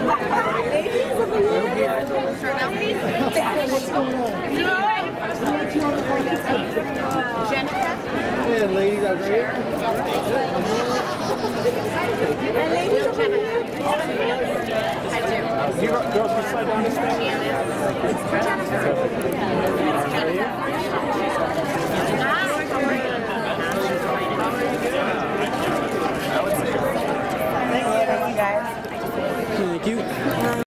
Yeah, ladies out there. And ladies over here. Girls can slide down this thing.